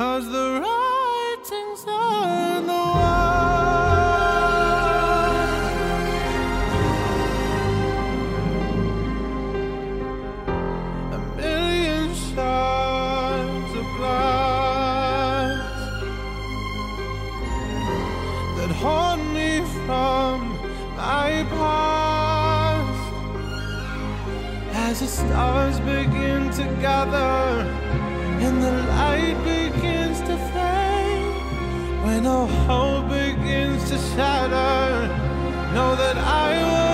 'cause the writing's on the wall. A million shards of glass that haunt me from my past. As the stars begin to gather and the light begins to fade, when all hope begins to shatter, know that I will